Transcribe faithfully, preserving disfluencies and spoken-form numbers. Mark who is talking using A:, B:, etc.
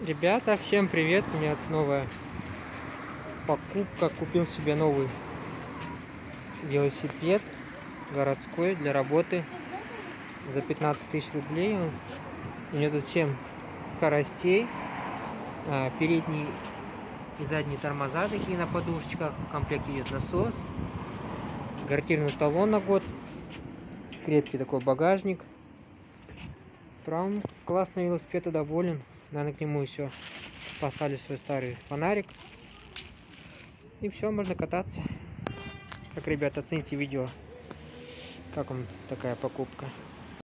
A: Ребята, всем привет! У меня новая покупка. Купил себе новый велосипед городской для работы за пятнадцать тысяч рублей. Он, у него тут семь скоростей, передние и задние тормоза такие на подушечках. В комплекте идет насос, гарантированный талон на год, крепкий такой багажник. Прям классный велосипед, доволен. Наверное, к нему еще поставлю свой старый фонарик. И все, можно кататься. Как, ребята, оцените видео, как вам такая покупка.